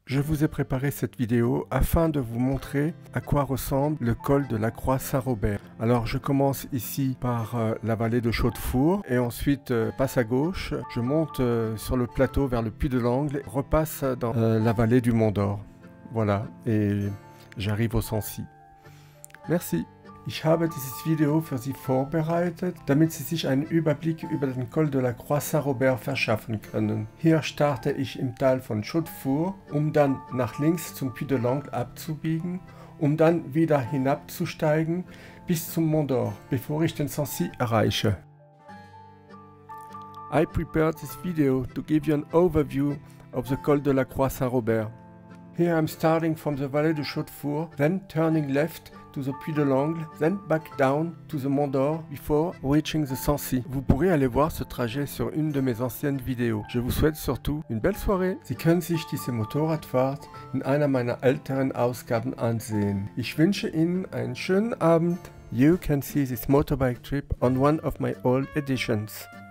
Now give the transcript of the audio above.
Je vous ai préparé cette vidéo afin de vous montrer à quoi ressemble le col de la Croix Saint-Robert. Alors je commence ici par la vallée de Chaudefour et ensuite passe à gauche. Je monte sur le plateau vers le Puy de l'Angle, repasse dans la vallée du Mont d'Or. Voilà, et j'arrive au Sancy. Merci. Ich habe dieses Video für Sie vorbereitet, damit Sie sich einen Überblick über den Col de la Croix Saint-Robert verschaffen können. Hier starte ich im Tal von Chaudefour, um dann nach links zum Puy de l'Angle abzubiegen, um dann wieder hinabzusteigen bis zum Mont d'Or, bevor ich den Sancy erreiche. I prepared this video to give you an overview of the Col de la Croix Saint-Robert. Here I'm starting from the Vallée de Chaudefour, then turning left to the Puy de l'Angle, then back down to the Mont d'Or before reaching the Sancy. Vous pourrez aller voir ce trajet sur une de mes anciennes vidéos. Je vous souhaite surtout une belle soirée. Sie können sich diese Motorradfahrt in einer meiner älteren Ausgaben ansehen. Ich wünsche Ihnen einen schönen Abend. You can see this motorbike trip on one of my old editions.